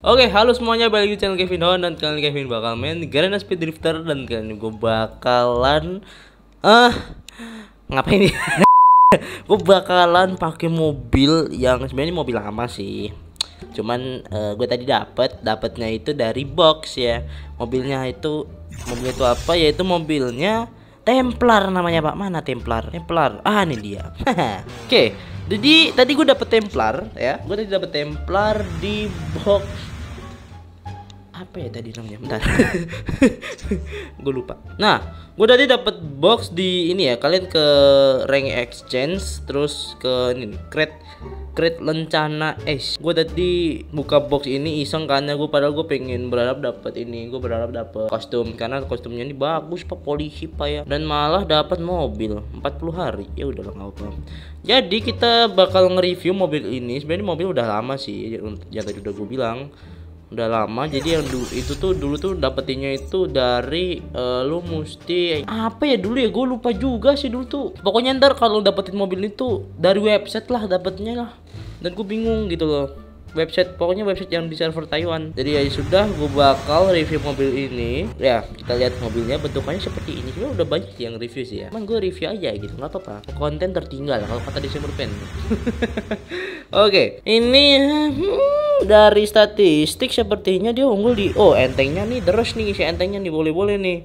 Oke, halo semuanya, balik di channel Kevin Don. Dan kali ini Kevin bakal main Garena Speed Drifter. Dan kali ini gue bakalan ngapain nih? Gue bakalan pakai mobil yang sebenarnya mobil lama sih. Cuman gue tadi dapatnya itu dari box ya. Mobilnya itu apa? Yaitu mobilnya Templar namanya, Pak. Mana Templar? Ah, ini dia. Oke. Jadi tadi gue dapet Templar ya. Gue tadi dapet Templar di box. Apa ya tadi namanya? Bentar. Gue lupa. Nah, gue tadi dapet box di ini ya. Kalian ke rank exchange terus ke ini crate lencana Gue tadi buka box ini iseng karena padahal gue pengen berharap dapet ini. Gue berharap dapet kostum karena kostumnya ini bagus, Pak, polisi, Pak ya. Dan malah dapat mobil 40 hari. Ya udahlah, nggak apa-apa. Jadi kita bakal nge-review mobil ini. Sebenarnya mobil udah lama sih, yang tadi udah gue bilang. Udah lama. Jadi yang dulu tuh dapetinnya itu dari lu mesti apa ya dulu ya, gue lupa juga sih dulu tuh. Pokoknya ntar kalau dapetin mobil itu dari website lah dapetnya lah. Dan gue bingung gitu loh, pokoknya website yang di server Taiwan. Jadi ya sudah, gue bakal review mobil ini. Ya kita lihat mobilnya bentukannya seperti ini. Sebenarnya udah banyak yang review sih ya. Emang gue review aja gitu, nggak apa-apa. Konten tertinggal kalau kata Desember Pen. Oke, ini dari statistik sepertinya dia unggul di entengnya nih, terus nih isi entengnya nih, boleh nih.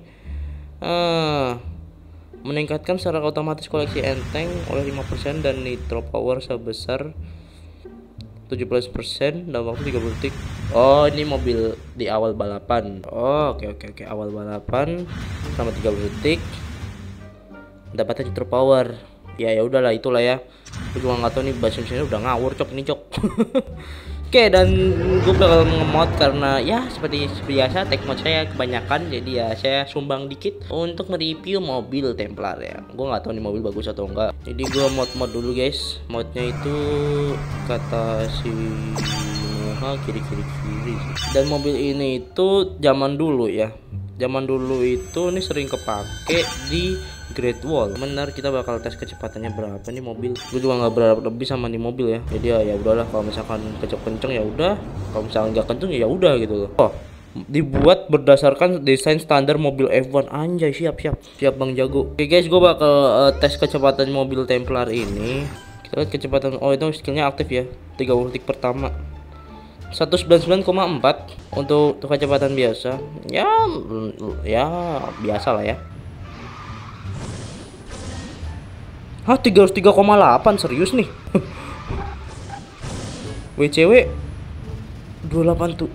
Meningkatkan secara otomatis koleksi enteng oleh 5% dan nitro power sebesar 17% dalam waktu 30 detik. Oh, ini mobil di awal balapan. Oh, oke. Awal balapan selama 30 detik. Dapatnya nitro power. Ya udahlah, itulah ya. Gue juga nggak tahu nih, bahasa Indonesia udah ngawur cok ini cok. Oke, dan gue bakal nge-mod karena ya seperti biasa tag mod saya kebanyakan, jadi ya saya sumbang dikit untuk mereview mobil Templar ya. Gue nggak tahu nih mobil bagus atau enggak, jadi gue mod dulu guys. Modnya itu kata si Moha kiri. Dan mobil ini itu zaman dulu itu ini sering kepake di Great Wall. Benar, kita bakal tes kecepatannya berapa nih mobil. Gue juga nggak berharap lebih sama nih mobil ya. Jadi ya udahlah, kalau misalkan kenceng ya udah, kalau misalkan nggak kenceng ya udah gitu loh. Oh, dibuat berdasarkan desain standar mobil F1. Anjay, siap Bang Jago. Oke guys, gue bakal tes kecepatan mobil Templar ini. Kita lihat kecepatan. Oh, itu skillnya aktif ya. 30 detik pertama 199,4 untuk kecepatan biasa. Ya biasa lah ya. Hah, 303,8, serius nih. WCW 28 tuh.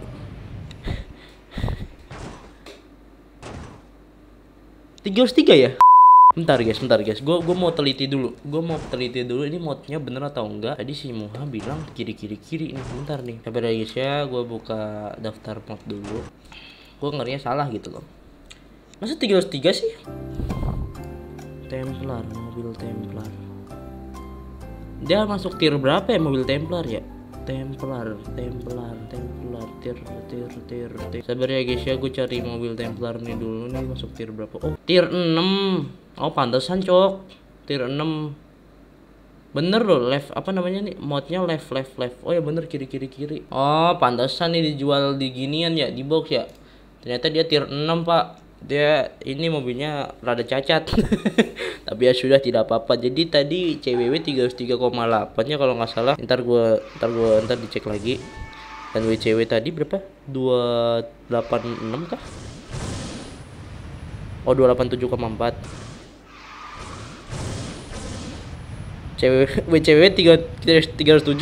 303 ya? Bentar guys. Gue mau teliti dulu. Ini modnya bener atau enggak. Tadi si Moha bilang kiri ini. Bentar nih. Sabar guys ya, gue buka daftar mod dulu. Gue ngerinya salah gitu loh. Masa 303 sih? Templar, mobil Templar. Dia masuk tier berapa ya mobil Templar ya? Templar tier. Sabar ya guys ya, gue cari mobil Templar nih dulu nih, masuk tier berapa? Oh, tier 6. Oh, pantesan cok. Tier 6. Bener loh, apa namanya nih? Modnya left. Oh ya bener, kiri. Oh, pantesan nih dijual di ginian ya, di box ya. Ternyata dia tier 6, Pak. Dia ini mobilnya rada cacat. Tapi ya sudah, tidak apa-apa. Jadi tadi CWW 303,8 nya kalau nggak salah. Ntar dicek lagi. Dan WCW tadi berapa? 286 kah? Oh, 287,4. WCW 307,9.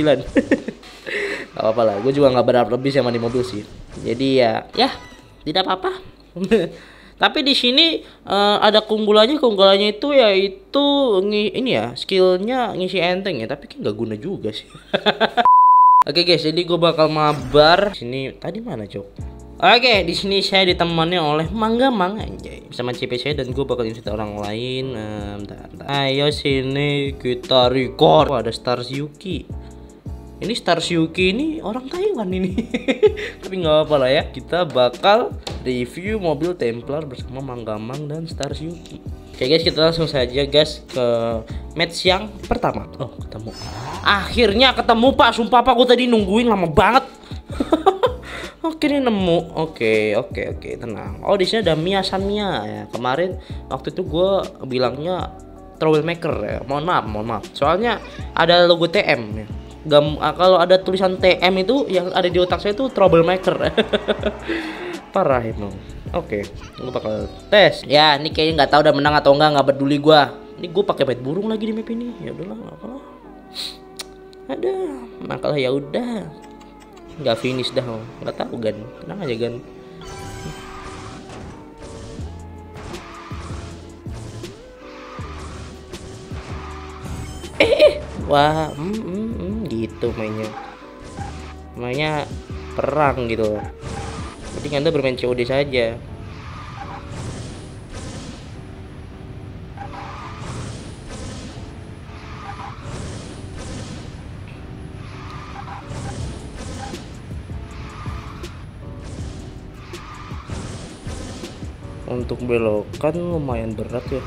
Gak apa-apa lah, gue juga nggak berharap lebih sama di mobil sih. Jadi ya tidak apa-apa. Tapi di sini ada keunggulannya itu yaitu ini ya, skillnya ngisi enteng ya, tapi kan nggak guna juga sih. Oke guys, jadi gue bakal mabar sini. Tadi mana cok? Oke, di sini saya ditemani oleh Mangga anjay, bersama CP saya, dan gue bakal invite orang lain. Bentar. Ayo sini kita record. Ada Stars Yuki. Ini Stars Yuki ini orang Taiwan ini. Tapi nggak apa-apa lah ya. Kita bakal review mobil Templar bersama Manggamang dan Stars Yuki. Oke guys, kita langsung saja guys ke match yang pertama. Oh, ketemu. Akhirnya ketemu, Pak. Sumpah Pak, gue tadi nungguin lama banget. Oke, ini nemu. Oke, tenang. Oh, di sini ada Mia San Mia ya. Kemarin waktu itu gue bilangnya troublemaker ya. Mohon maaf. Soalnya ada logo TM ya. Kalau ada tulisan TM itu yang ada di otak saya itu troublemaker. Parah emang. Oke, gue bakal tes. Ya, ini kayaknya nggak tahu udah menang atau nggak peduli gue. Ini gue pakai bait burung lagi di map ini. Ya udahlah, nggak apa. Ada, makalah ya udah. Nggak finish dah, nggak tahu Gan. Tenang aja Gan. Wah, gitu mainnya perang gitu. Jadi Anda bermain COD saja. Untuk belokan lumayan berat ya.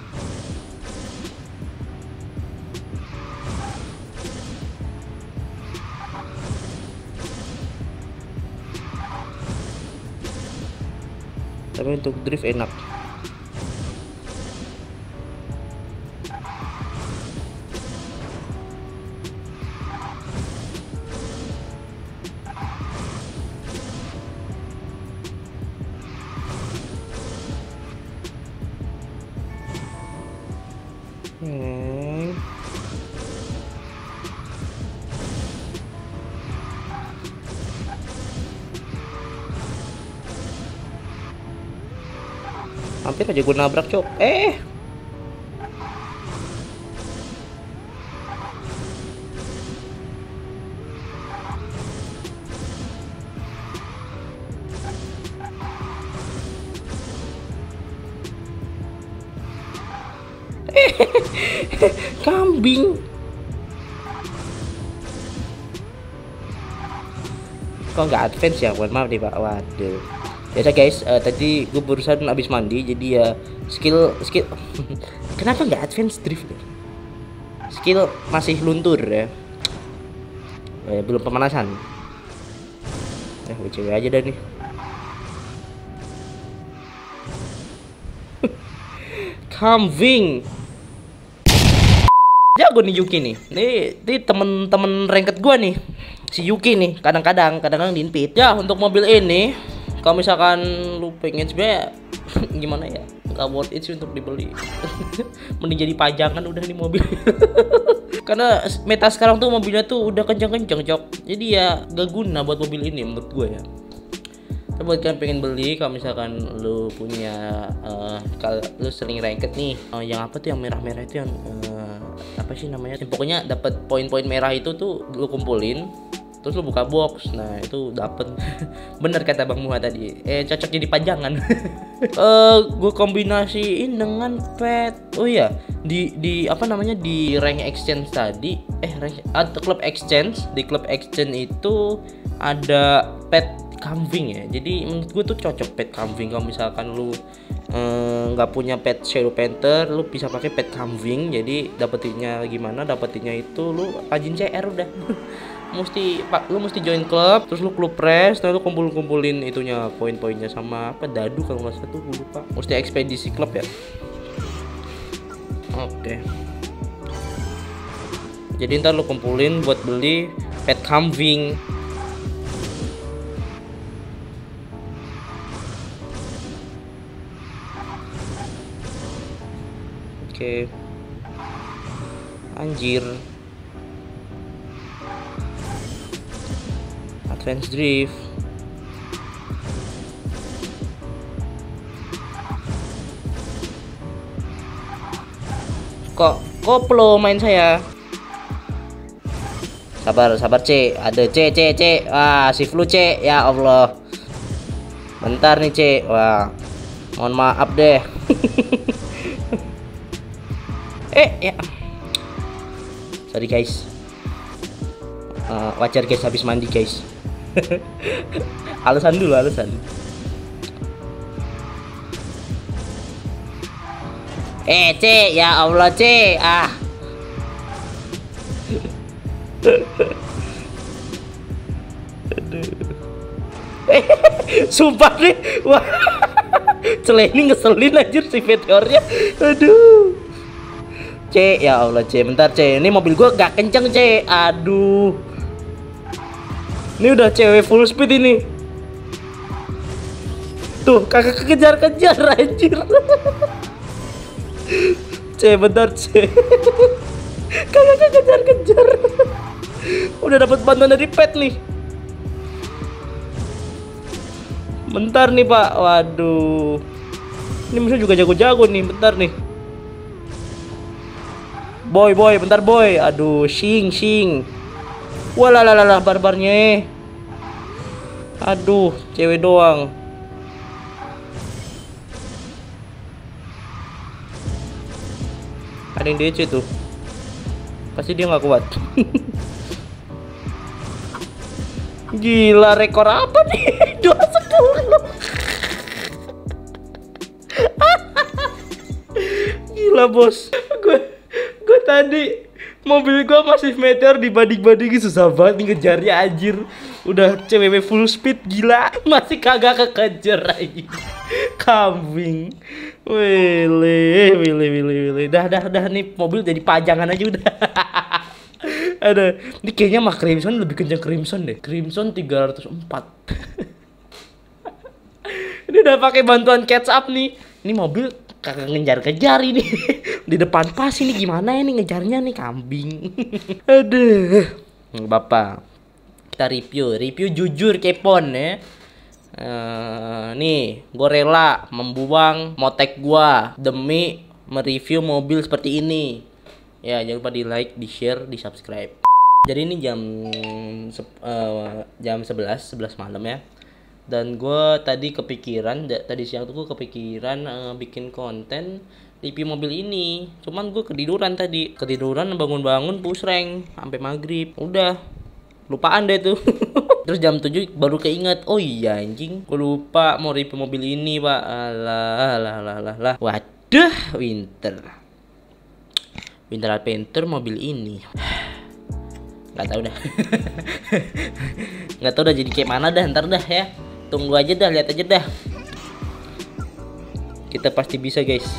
Tapi untuk drift enak. Hampir aja gue nabrak cok. Kambing. Kok nggak advance ya? Mohon maaf nih Pak. Waduh. Biasa guys, tadi gue barusan habis mandi, jadi ya skill kenapa nggak advance drift? Skill masih luntur ya. Belum pemanasan. Cewek aja dah nih. Kambing. Jago nih Yuki nih. Ini temen-temen ranked gua nih. Si Yuki nih, kadang-kadang diinpit. Ya, untuk mobil ini kalau misalkan lu pengen sebenarnya gimana ya, nggak worth it sih untuk dibeli. Mending jadi pajangan udah nih mobil. Karena meta sekarang tuh mobilnya tuh udah kencang-kencang cok, jadi ya gak guna buat mobil ini menurut gue ya. Tapi buat kalian pengen beli, kalau misalkan lu punya kalau lu sering ranked nih, yang apa tuh yang merah-merah itu yang apa sih namanya, pokoknya dapat poin-poin merah itu tuh lu kumpulin, terus lu buka box, nah itu dapet. Bener kata Bang Muha tadi, cocok jadi pajangan. Gue kombinasiin dengan pet. Oh iya, di apa namanya, di rank exchange tadi, klub exchange, di klub exchange itu ada pet kambing ya. Jadi menurut gue tuh cocok pet kambing. Kalau misalkan lu nggak punya pet Shadow Panther, lu bisa pakai pet kambing. Jadi dapetinnya gimana? Dapetinnya itu lu rajin CR udah. Lu mesti join klub, terus lu klub press, terus lu kumpulin itunya, poin-poinnya sama apa dadu kalau nggak salah tuh, gue lupa. Mesti ekspedisi klub ya. Oke. Jadi ntar lu kumpulin buat beli pet kambing. Oke. Anjir. Advance drift. Kok koplo main saya. Sabar C, ada C. Wah, si flu C, ya Allah. Bentar nih C. Wah, mohon maaf deh. Ya. Sorry guys. Wajar guys, habis mandi guys. Alasan dulu. C, ya Allah C. Sumpah nih. Wah. Celeni ngeselin anjir si Meteornya. Aduh. C, ya Allah C, bentar C. Ini mobil gua gak kenceng C. Aduh. Ini udah cewek full speed ini. Tuh, kakak kejar-kejar anjir. C, bentar C. Kakak kejar-kejar. Udah dapat bantuan dari pet nih. Bentar nih Pak. Waduh. Ini musuh juga jago-jago nih. Bentar nih. Boy, bentar boy. Aduh, sing. Walalala barbarnya. Aduh, cewek doang. Ada yang DC tuh. Pasti dia nggak kuat. Gila, rekor apa nih? 2-10. Gila bos. Gue tadi mobil gue masih Meteor dibanding-bandingin, susah banget nih ngejarnya anjir. Udah cewek full speed gila, masih kagak kekejar lagi. Kambing. Wile. Dah nih mobil jadi pajangan aja udah. Ada. Ini kayaknya mah Crimson lebih kencang Crimson deh. Crimson 304. Ini udah pakai bantuan catch up nih. Ini mobil kakak ngejar-kejar ini. Di depan pas ini gimana ini ngejarnya nih kambing. Aduh. Bapak. Kita review jujur kepon ya. Nih, gue rela membuang motek gua demi mereview mobil seperti ini. Ya, jangan lupa di like, di share, di subscribe. Jadi ini jam 11 malam ya. Dan gue tadi kepikiran, tadi siang tuh gue kepikiran bikin konten review mobil ini. Cuman gue ketiduran tadi. Bangun-bangun push rank sampai maghrib. Udah, lupaan deh tuh. Terus jam 7 baru keinget. Oh iya anjing, gue lupa mau review mobil ini pak. Alah. Waduh, Winter Adventure mobil ini. Nggak tahu dah. Nggak tahu dah jadi kayak mana dah, ntar dah ya. Tunggu aja dah, lihat aja dah. Kita pasti bisa guys.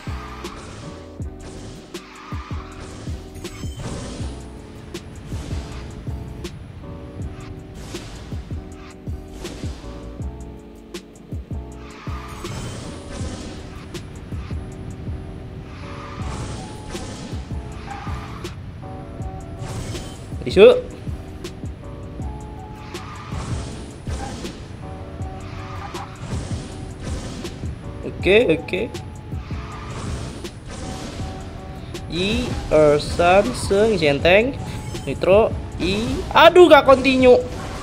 Isu. Oke. Ersan Seng Jenteng Nitro aduh gak continue.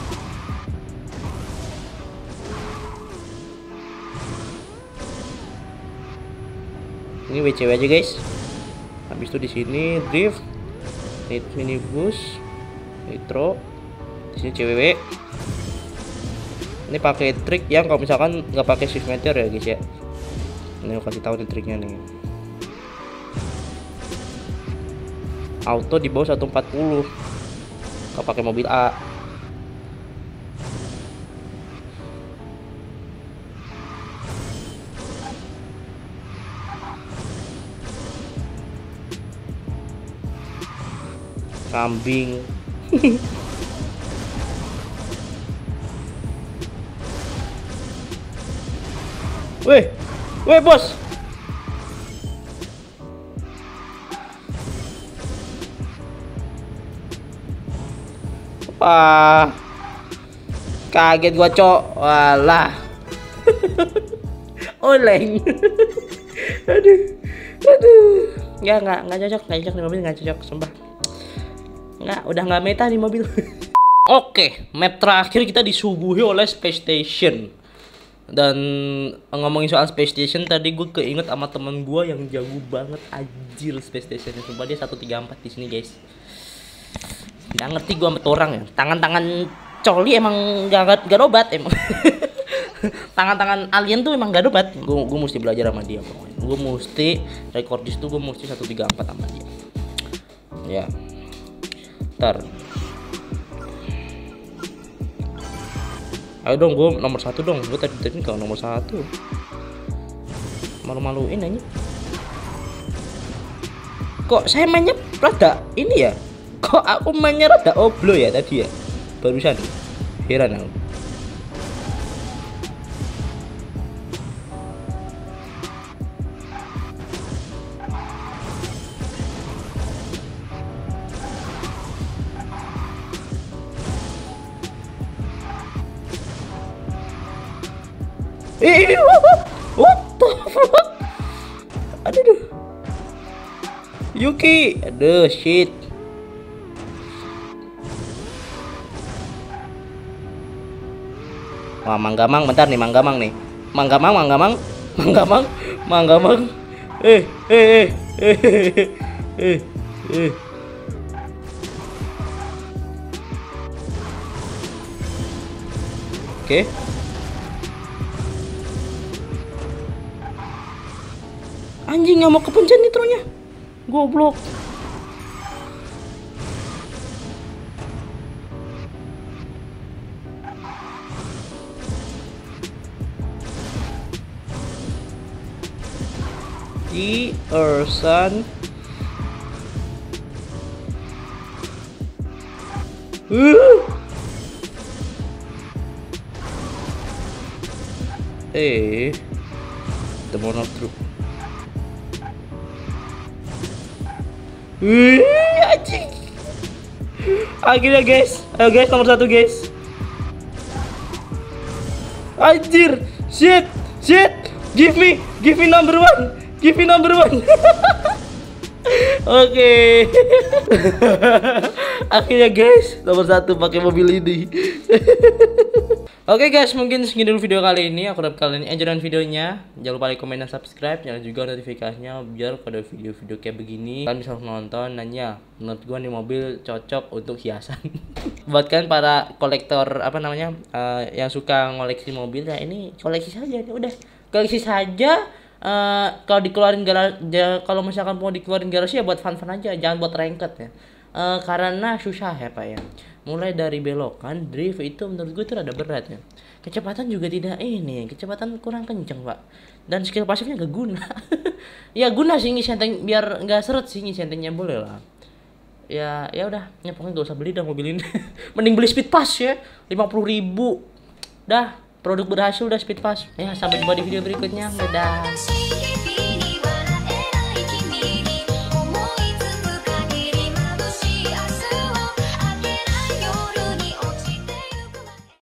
Ini WCW aja guys. Habis itu di sini drift, minibus, nitro, di sini CWW. Ini pakai trik yang kalau misalkan nggak pakai shift meteor ya guys ya. Ini aku kasih tahu nih triknya nih. Auto di bawah 140. Kalau pakai mobil A. Kambing. Weh bos. Wah, kaget gua cok. Walah. Oleng. Aduh. Ya nggak cocok nih mobil, nggak cocok sumpah. Udah nggak meta nih mobil. Oke, map terakhir kita disuguhi oleh Space Station. Dan ngomongin soal Space Station, tadi gue keinget sama temen gue yang jago banget anjir Space Station. Sumpah dia 134 di sini guys. Nggak ngerti gue sama orang ya. Tangan-tangan coli emang gak obat emang. Tangan-tangan alien tuh emang gak obat. Gue mesti belajar sama dia pokoknya. Gue mesti rekordis tuh, gue mesti 134 sama dia. Ya. Ntar Ayo dong, gue nomor 1 dong. Gue tadi kalau nomor 1 malu-maluin aja. Kok saya mainnya rada ini ya? Kok aku mainnya rada oblo ya tadi ya? Barusan. Heran aku. What the fuck? Aduh. Yuki, aduh shit. Wah, Manggamang, bentar nih, Manggamang nih. Manggamang. Eh, eh, eh, eh, eh, eh. Oke. Anjing, nggak mau kepencet nitronya. Goblok. Di Ersan. The mono truk. Anjing. Akhirnya guys, ayo guys, nomor 1 guys. Anjir, shit, give me number 1, Oke. Akhirnya guys, nomor 1 pakai mobil ini. Oke guys, mungkin segini dulu video kali ini. Aku harap kalian enjoy dengan videonya. Jangan lupa like, komen, dan subscribe. Nyalain juga notifikasinya biar pada video-video kayak begini kalian bisa nonton. Nanya, menurut gua nih mobil cocok untuk hiasan. Buat kalian para kolektor yang suka ngoleksi mobil, ya ini koleksi saja. Ini udah koleksi saja. Kalau dikeluarin kalau misalkan mau dikeluarin garasi ya buat fun-fun aja, jangan buat ranked ya. Karena susah ya Pak ya. Mulai dari belokan, drift itu menurut gue itu rada berat ya. Kecepatan juga tidak kecepatan kurang kenceng Pak. Dan skill pasifnya gak guna. Ya guna sih ngisenteng biar nggak seret sih, ngisentengnya boleh lah. Ya udah, pokoknya gak usah beli dah mobil ini. Mending beli speed pass ya, 50.000. Dah, produk berhasil udah speed pass. Ya sampai jumpa di video berikutnya. Dadah.